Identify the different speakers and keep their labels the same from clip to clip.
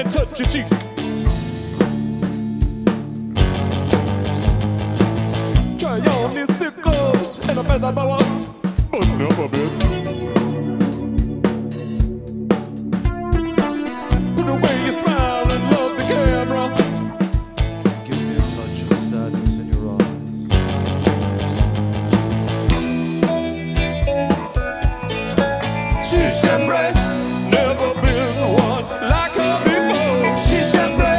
Speaker 1: and touch your cheek. Try on these silk gloves and a feather boa, but never been. Put away your smile and love the camera.
Speaker 2: Give me a touch of sadness in your eyes.
Speaker 1: She's Chambray, never been one like her before. She's Chambray,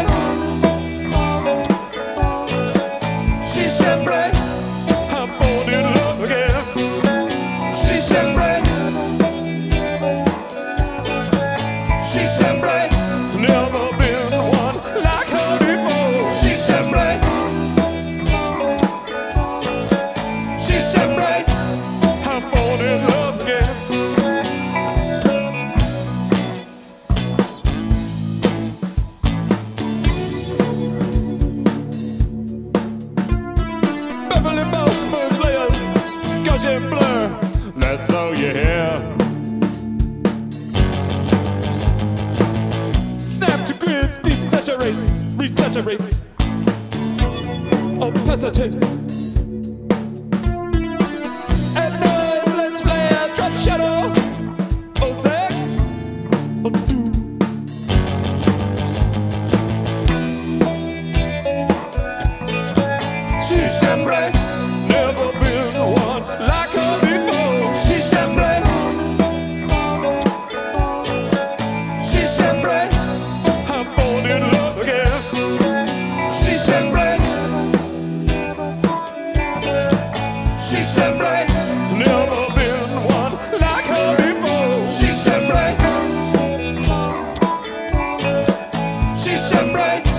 Speaker 1: she's Chambray, I'm falling in love again. She's Chambray, she's Chambray, never been one like her before. She's Chambray, she's Chambray, I'm falling in love again. Beverly Mouse, Merge layers, gush and blur, that's all you hear. Snap to grids, desaturate, resaturate, opacitate. And noise, let's flare, drop shadow, Ozek, undo. She's Chambray, never been one like her before. She's Chambray, she's Chambray, I'm falling in love again. She's Chambray, she's Chambray, never been one like her before. She's Chambray, she's Chambray.